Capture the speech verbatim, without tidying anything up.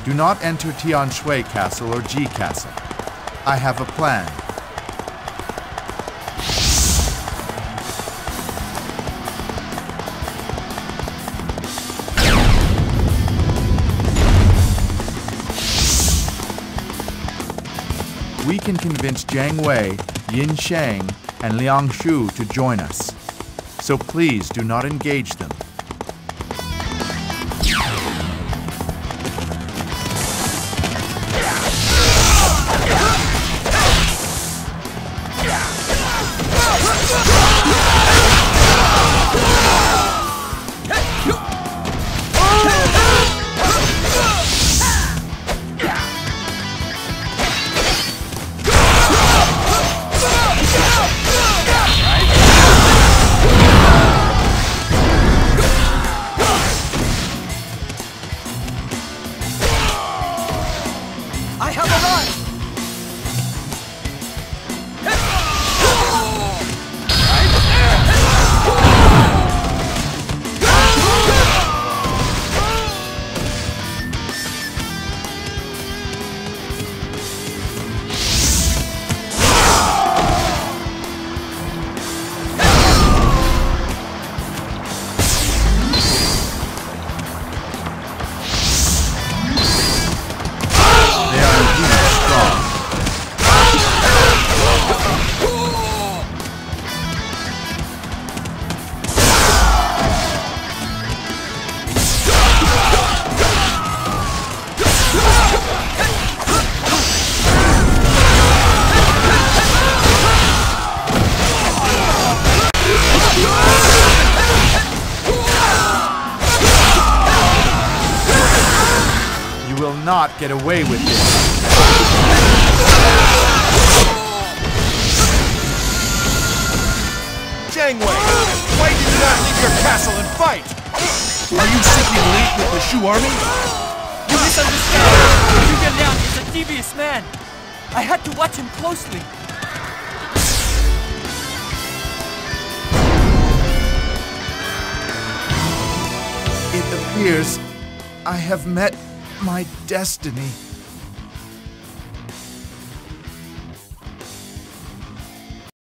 Do not enter Tian Shui Castle or Ji Castle. I have a plan. We can convince Jiang Wei, Yin Shang, and Liang Shu to join us. So please do not engage them. Not get away with this. Jiang Wei, why did you not leave your castle and fight? Are you seeking lead with the Shu army? You misunderstand. Zhuge Liang is a devious man. I had to watch him closely. It appears I have met my destiny.